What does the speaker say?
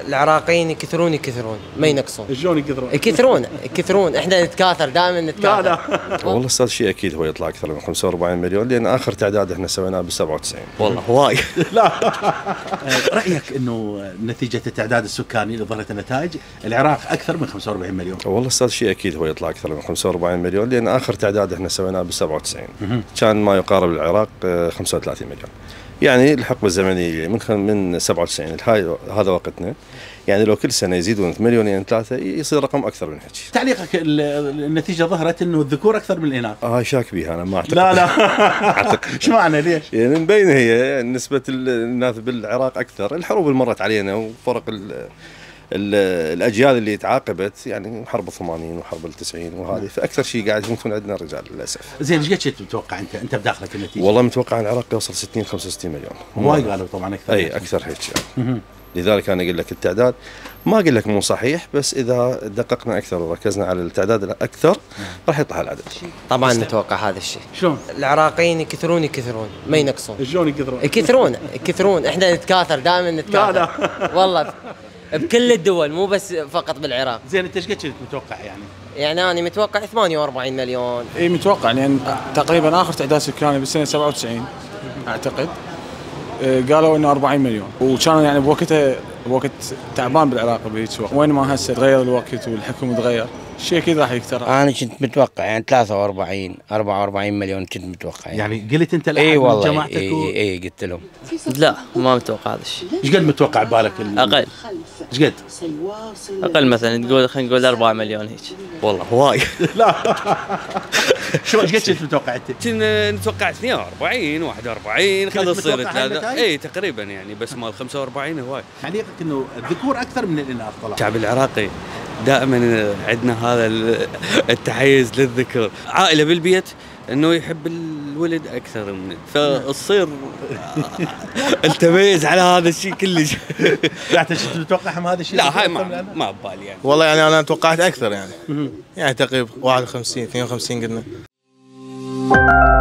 العراقيين يكثرون ما ينقصون. شلون يكثرون؟ يكثرون احنا نتكاثر دائما نتكاثر. لا والله استاذ شيء اكيد هو يطلع اكثر من 45 مليون، لان اخر تعداد احنا سويناه ب 97. والله هواي. لا. رايك انه نتيجه التعداد السكاني اللي ظهرت النتائج العراق اكثر من 45 مليون؟ والله استاذ شيء اكيد هو يطلع اكثر من 45 مليون، لان اخر تعداد احنا سويناه ب 97 كان ما يقارب العراق 35 مليون. يعني الحقبه الزمنيه من 97 هذا وقتنا، يعني لو كل سنه يزيدون مليونين ثلاثه يصير رقم اكثر من هيك. تعليقك النتيجه ظهرت انه الذكور اكثر من الاناث. شاك بيها انا ما اعتقد. لا اعتقد. ايش معنى ليش؟ يعني مبين هي نسبه الناس بالعراق اكثر، الحروب اللي مرت علينا وفرق الاجيال اللي تعاقبت، يعني حرب ال80 وحرب ال90 وهذه، فاكثر شيء قاعد يموتون عندنا الرجال للاسف. زين ايش قد تتوقع انت بداخلك النتيجه؟ والله متوقع العراق يوصل 60 65 مليون. وايد قالوا طبعا اكثر. اي اكثر هيك يعني. لذلك انا اقول لك التعداد ما اقول لك مو صحيح، بس اذا دققنا اكثر وركزنا على التعداد الاكثر راح يطلع العدد. طبعا نتوقع هذا الشيء. شلون؟ العراقيين يكثرون ما ينقصون. شلون يكثرون؟ يكثرون احنا نتكاثر دائما نتكاثر. لا والله بكل الدول مو بس فقط بالعراق. زين انت ايش قد متوقع يعني انا متوقع 48 مليون. اي متوقع، لان تقريبا اخر تعداد سكاني بالسنه 97 اعتقد قالوا انه 40 مليون، وكانوا يعني بوقت تعبان بالعراق بهيك وقت، وين ما هسه تغير الوقت والحكم تغير، الشيء كذا راح يكثر. انا كنت متوقع يعني 44 مليون كنت متوقع يعني قلت انت اي والله جماعتك اي قلت لهم. لا ما متوقع هذا الشيء. ايش قد متوقع ببالك؟ اقل. ايش قد؟ اقل مثلا تقول خلينا نقول 4 مليون هيك. والله هواي. لا. شو ايش قد كنت متوقع انت؟ كنا نتوقع 42 41 خلاص تصير اي تقريبا يعني، بس مال 45 هواي. تعليقك انه الذكور اكثر من الاناث طلع. الشعب العراقي دائما عندنا هذا التحيز للذكر، عائله بالبيت انه يحب الولد اكثر من، فتصير التميز على هذا الشيء كلش. لا انت كنت متوقعهم هذا الشيء؟ لا هاي ما ببالي يعني. والله يعني انا توقعت اكثر يعني تقريبا 51 52 قلنا.